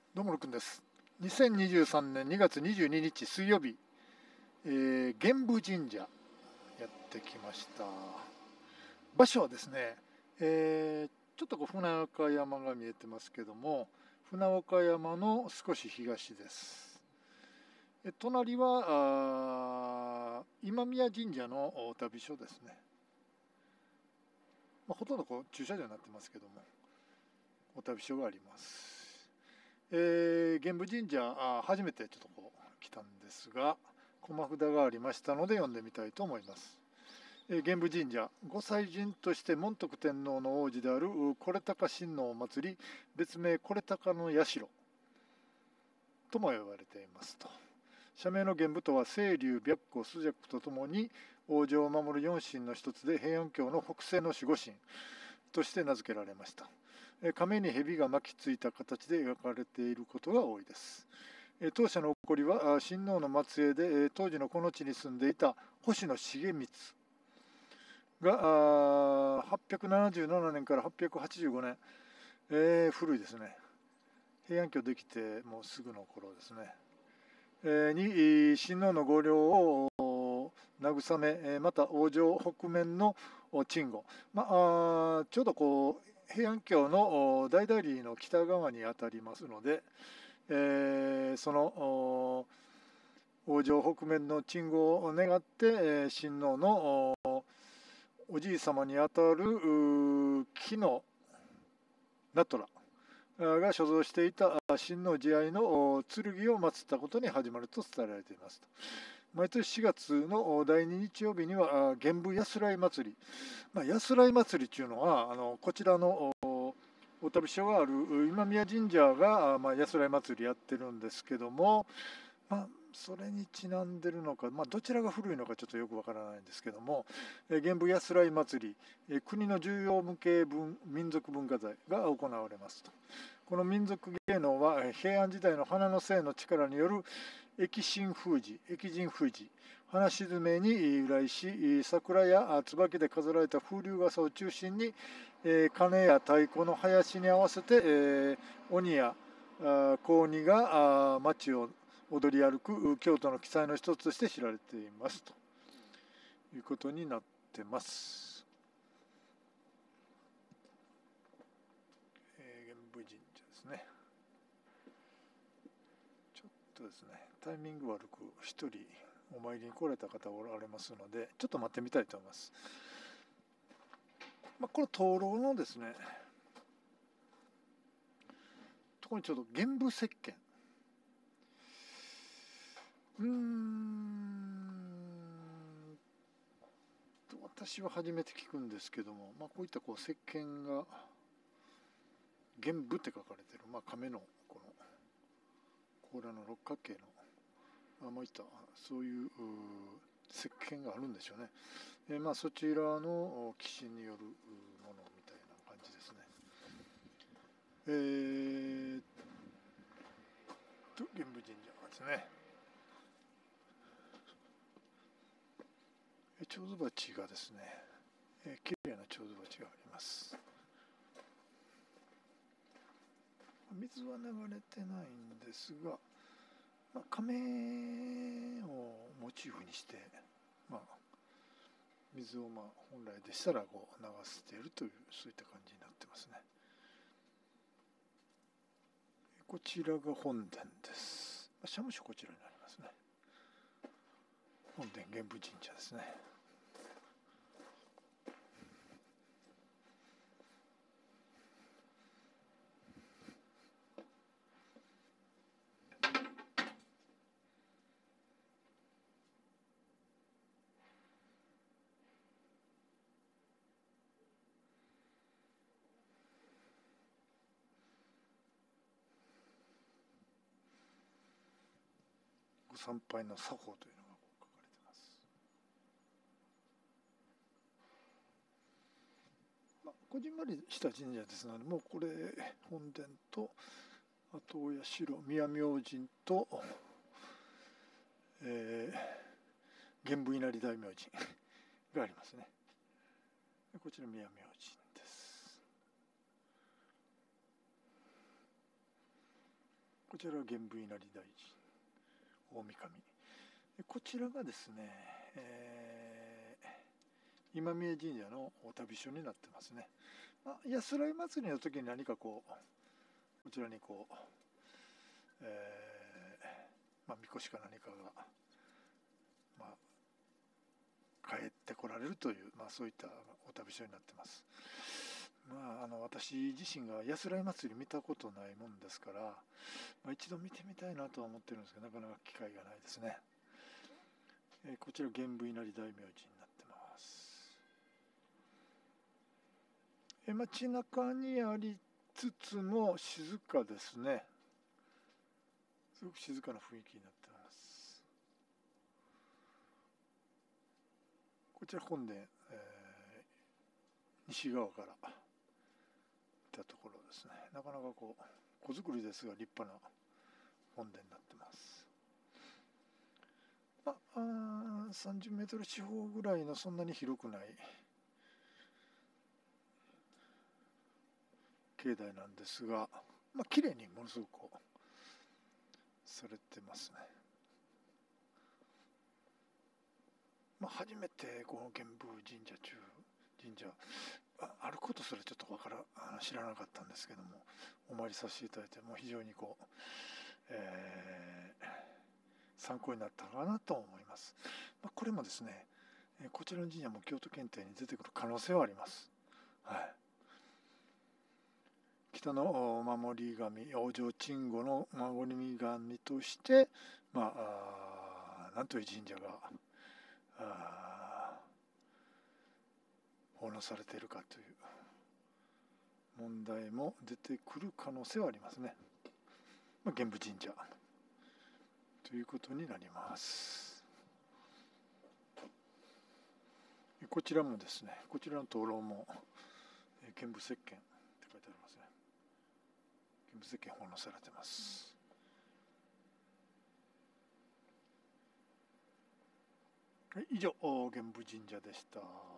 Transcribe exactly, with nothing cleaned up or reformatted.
どうもるくんです。にせんにじゅうさんねんにがつにじゅうににち水曜日、えー、玄武神社やってきました。場所はですね、えーちょっとこう船岡山が見えてますけども、船岡山の少し東です。え隣はあ今宮神社のお旅所ですね。まあ、ほとんどこう駐車場になってますけども、お旅所があります。えー、玄武神社あ初めてちょっとこう来たんですが、駒札がありましたので読んでみたいと思います。えー、玄武神社、御祭神として門徳天皇の皇子である是高親王を祭り、別名是高の社とも呼ばれていますと。社名の玄武とは清流、白虎、朱雀とともに王城を守る四神の一つで、平安京の北西の守護神として名付けられました。亀に蛇が巻きついた形で描かれていることが多いです。当社の起こりは親王の末裔で、当時のこの地に住んでいた星野重光がはっぴゃくななじゅうななねんからはっぴゃくはちじゅうごねん、えー、古いですね。平安京できてもうすぐの頃ですね、えー、に親王の御陵を慰め、また王城北面の鎮護、まあ、ちょうどこう平安京の大々里の北側にあたりますので、えー、その王城北面の鎮護を願って、親王のおじい様にあたる木の名虎が所蔵していた親王慈愛の剣を祀ったことに始まると伝えられていますと。毎年しがつのだいに日曜日には玄武やすらい祭り、まあ、やすらい祭りっていうのはあのこちらのお旅所がある今宮神社が、まあ、やすらい祭りやってるんですけども、まあ、それにちなんでるのか、まあ、どちらが古いのかちょっとよくわからないんですけども、玄武やすらい祭り、国の重要無形文民族文化財が行われますと。この民族芸能は平安時代の花の精の力による疫神封じ、疫神封じ、花沈めに由来し、桜や椿で飾られた風流傘を中心に、鐘や太鼓の囃子に合わせて鬼や小鬼が町を踊り歩く京都の奇祭の一つとして知られていますということになってます。玄武神社ですね。ちょっとですね、タイミング悪く一人お参りに来られた方おられますので、ちょっと待ってみたいと思います。まあ、これ灯籠のですね、ところにちょうど玄武石鹸、うーん私は初めて聞くんですけども、まあ、こういったこう石鹸が玄武って書かれてる、まあ、亀のこの甲羅の六角形の、まあ、いったそういう石鹸があるんでしょうね。えー、まあそちらの騎士によるものみたいな感じですね。えー、と玄武神社ですね。蝶々鉢がですね、えー、綺麗な蝶々鉢があります。水は流れてないんですが、まあ、亀をモチーフにして、まあ、水をまあ本来でしたらこう流しているという、そういった感じになってますね。こちらが本殿です。社務所こちらになりますね。本殿玄武神社ですね。ご参拝の作法というのが書かれています。まあ、こじんまりした神社ですので、もうこれ本殿と、あとお社、宮明神と、えー、玄武稲荷大明神がありますね。こちら宮明神です。 こちらは玄武稲荷大臣大神。こちらがですね、えー、今宮神社のお旅所になってますね。まあ、安らい祭りの時に何かこうこちらにこう、えーまあ、みこしか何かが、まあ、帰ってこられるという、まあ、そういったお旅所になってます。まあ、あの私自身が安らい祭り見たことないもんですから、まあ、一度見てみたいなとは思ってるんですけど、なかなか機会がないですね。えー、こちら玄武稲荷大明神になってます。えー、街中にありつつも静かですね。すごく静かな雰囲気になってます。こちら本殿、えー、西側から見たところですね。なかなかこう小造りですが立派な本殿になってます。まあ、さんじゅうメートル四方ぐらいのそんなに広くない境内なんですが、まあ綺麗にものすごくこうされてますね。まあ、初めてこの玄武神社中神社あることすらちょっとわから知らなかったんですけども、お参りさせていただいてもう非常にこう、えー、参考になったかなと思います。まあ、これもですね、こちらの神社も京都検定に出てくる可能性はあります。はい、北の守り神往生鎮護の守り神として、まあ、あなんという神社があ奉納されているかという問題も出てくる可能性はありますね。まあ、玄武神社ということになります。こちらもですね、こちらの灯籠も玄武石鹸って書いてありますね。玄武石鹸奉納されてます。はい、以上玄武神社でした。